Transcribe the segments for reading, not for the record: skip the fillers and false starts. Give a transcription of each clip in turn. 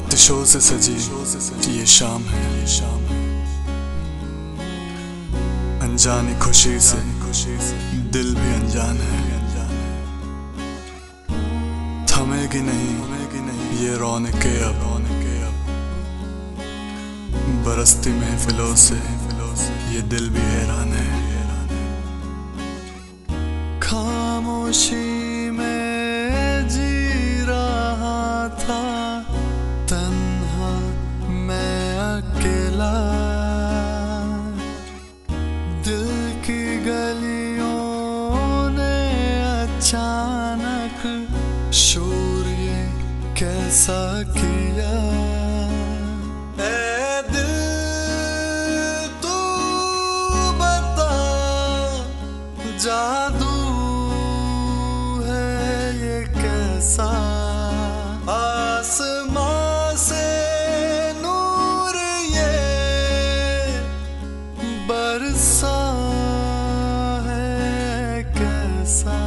आतिशों से सजी ये शाम है, अनजानी खुशी से दिल भी अनजान है। थमेगी नहीं ये रौनकें अब, बरसती महफिलों से ये दिल भी हैरान है। खामोशी में जी रहा था तन्हा मैं अकेला, दिल की गलियों ने अचानक शोर ये कैसा किया। ऐ दिल तू बता, जादू है ये कैसा, आसमां से नूर ये बरसा है कैसा।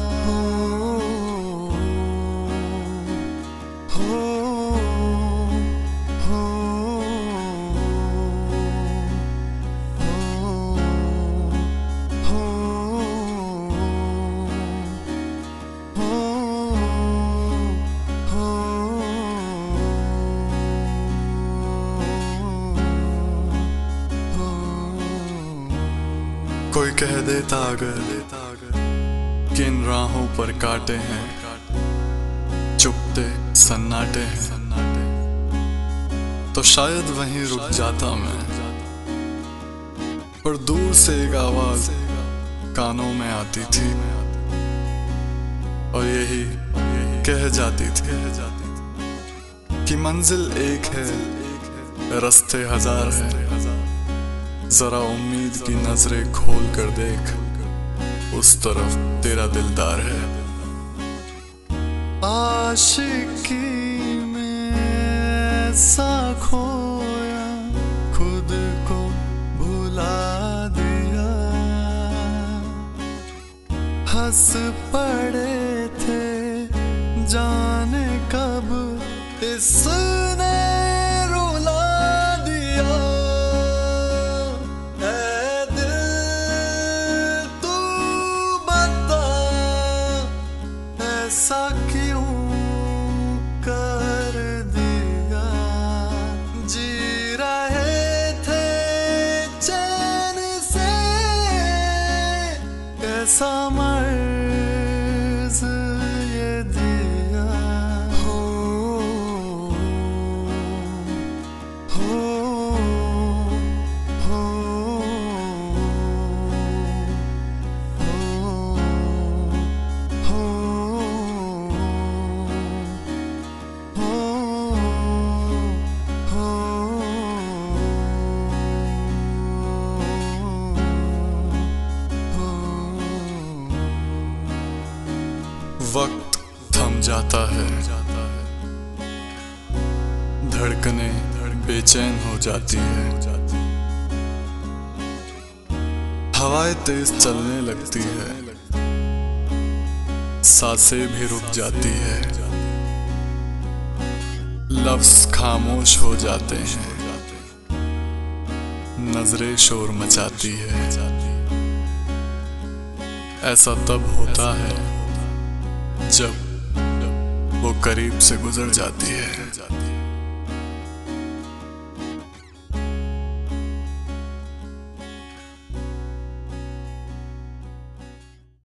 कोई कह देता अगर कि इन राहों पर काटे हैं, चुपते सन्नाटे हैं, तो शायद वहीं रुक जाता मैं। पर दूर से एक आवाज कानों में आती थी और यही कह जाती थी कि मंजिल एक है, रास्ते हजार हैं, जरा उम्मीद की नजरें खोल कर देख, उस तरफ तेरा दिलदार है। आशिकी में ऐसा खोया, खुद को भुला दिया, हंस पड़े थे जाने कब इसने रुला दिया। ऐसा क्यों कर दिया, जी रहे थे चैन से, कैसा मर्ज ये दिया। हो वक्त थम जाता है, धड़कने बेचैन हो जाती है, हवाएं तेज चलने लगती है, सांसें भी रुक जाती है, लफ्ज खामोश हो जाते हैं, नजरें शोर मचाती है। ऐसा तब होता है जब वो करीब से गुजर जाती है।